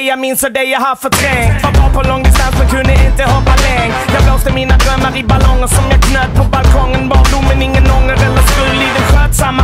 jag minns och det jag har förträngt. Var bra på långdistans men kunde inte hoppa längd. Jag blåste mina drömmar i ballonger som jag knöt på balkongen. Barndomen ingen ånger eller skrull i den skötsamma